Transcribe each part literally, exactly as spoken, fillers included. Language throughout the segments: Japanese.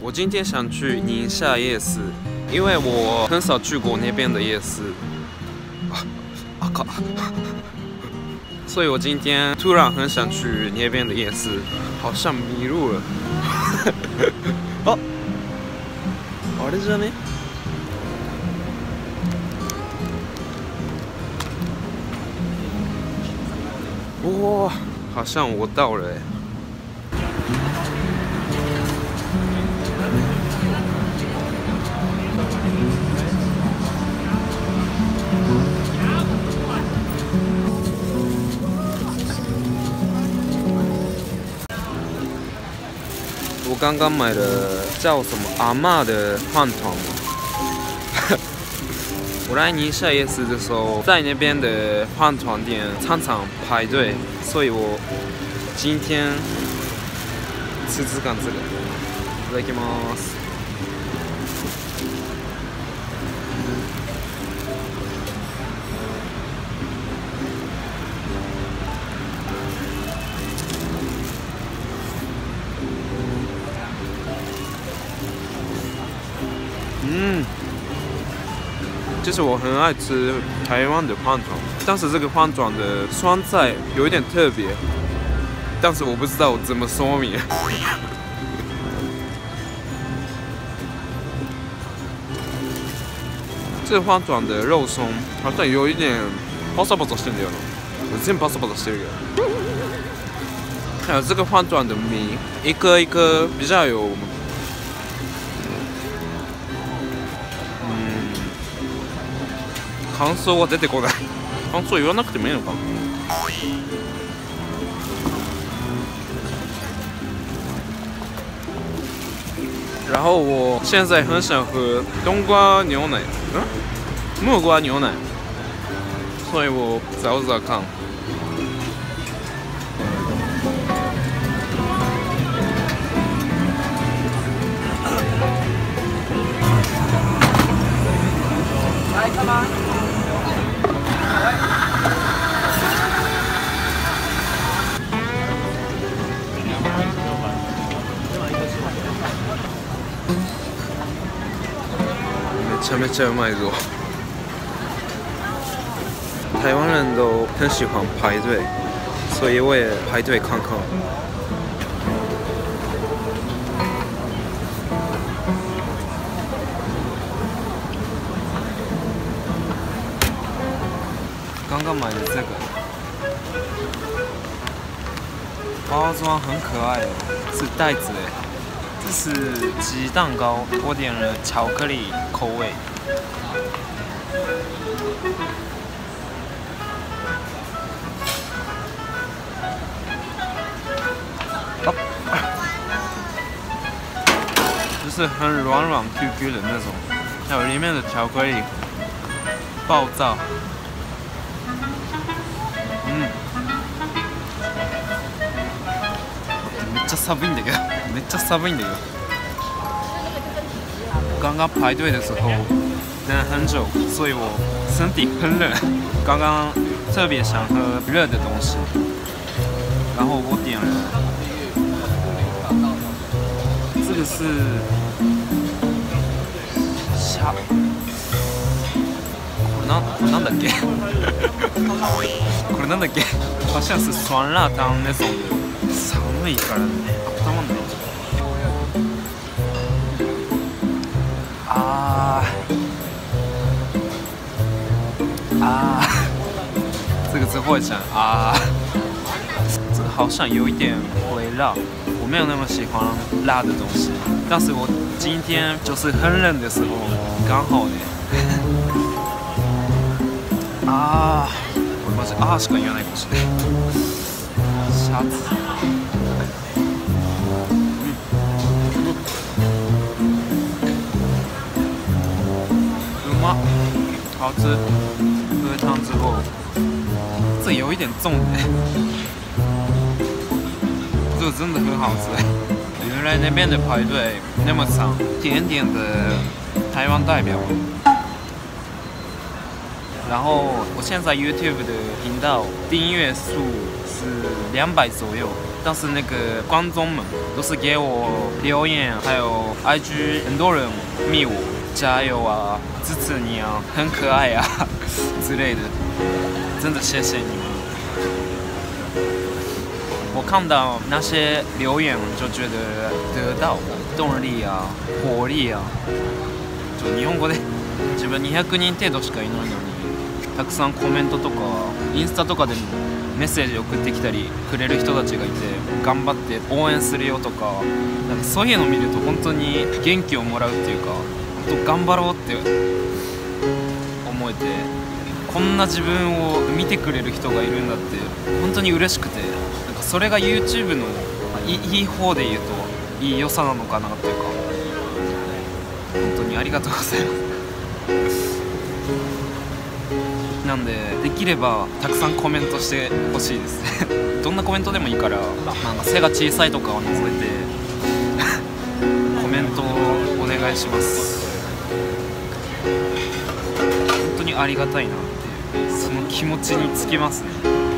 我今天想去宁夏夜市，因为我很少去过那边的夜市。啊，啊靠！所以我今天突然很想去那边的夜市，好像迷路了。哦，あれじゃね？哇，好像我到了哎。我刚刚买了叫什么阿嬷的饭团嘛。我来宁夏夜市的时候，在那边的饭团店常常排队，所以我今天吃吃看这个。いただきます。嗯，就是我很爱吃台湾的饭团，但是这个饭团的酸菜有一点特别，但是我不知道怎么说明。这个饭团的肉松好像有一点パサパサしてるんだよな，全部パサパサしてるよ。还有这个饭团的米，一个一个比较有。感想は出てこない。感想言わなくてもいいのかな。然后我现在很想喝冬瓜牛奶，嗯，木瓜牛奶，所以我找找看。来，干嘛？めちゃめちゃうまいぞ。台湾人都很喜欢排队，所以我也排队看看。刚刚买的这个包装很可爱哦，是袋子哎。这是鸡蛋糕，我点了巧克力口味。就是很软软 Q Q 的那种，还有里面的巧克力爆炸。嗯。めっちゃ寒いんだけど。めっちゃ寒いんだよ。刚刚排队的时候等了很久，所以我身体很冷。刚刚特别想喝热的东西，然后我点了这个是虾，これなんこれなんだっけ？これなんだっけ？好像是酸辣汤那种的。寒いからね。温まんない。啊啊，这个字会讲啊，这个好像有一点微辣，我没有那么喜欢辣的东西，但是我今天就是很冷的时候，刚好呢。啊，我マジあーしか言わないかもしれない。シャツ。好吃，喝汤之后，这有一点重哎，这个真的很好吃。原来那边的排队那么长，点点的台湾代表。然后我现在 YouTube 的频道订阅数是两百左右， 但是那个观众们都是给我留言，还有 I G 很多人密我加油啊，支持你啊，很可爱啊之类的，真的谢谢你们。我看到那些留言就觉得得到动力啊、活力啊。ちょ日本語で自分にひゃくにん程度しかいないのに、たくさんコメントとかインスタとかでもメッセージ送ってきたりくれる人たちがいて、頑張って応援するよとか、なんかそういうのを見ると本当に元気をもらうっていうか、本当頑張ろうって思えて、こんな自分を見てくれる人がいるんだって本当に嬉しくて、なんかそれが YouTube のいいい方で言うといい良さなのかなっていうか、本当にありがとうございます。なんでできればたくさんコメントしてほしいですどんなコメントでもいいから、なんか背が小さいとかを除いてコメントをお願いします。本当にありがたいなっていう、その気持ちにつきますね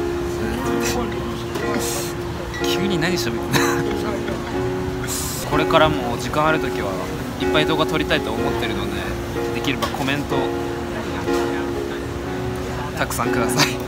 急に何しゃべってこれからも時間あるときはいっぱい動画撮りたいと思ってるので、できればコメントたくさんください